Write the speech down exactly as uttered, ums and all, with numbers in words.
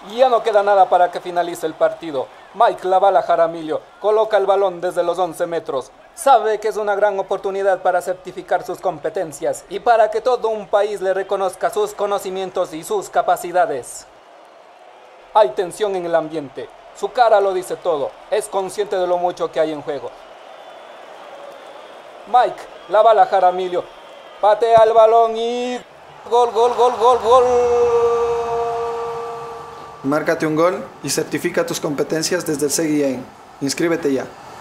Y ya no queda nada para que finalice el partido. Mike la bala Jaramillo, coloca el balón desde los once metros. Sabe que es una gran oportunidad para certificar sus competencias y para que todo un país le reconozca sus conocimientos y sus capacidades. Hay tensión en el ambiente. Su cara lo dice todo. Es consciente de lo mucho que hay en juego. Mike la bala Jaramillo. Patea el balón y... Gol, gol, gol, gol, gol. Márcate un gol y certifica tus competencias desde el C G I. Inscríbete ya.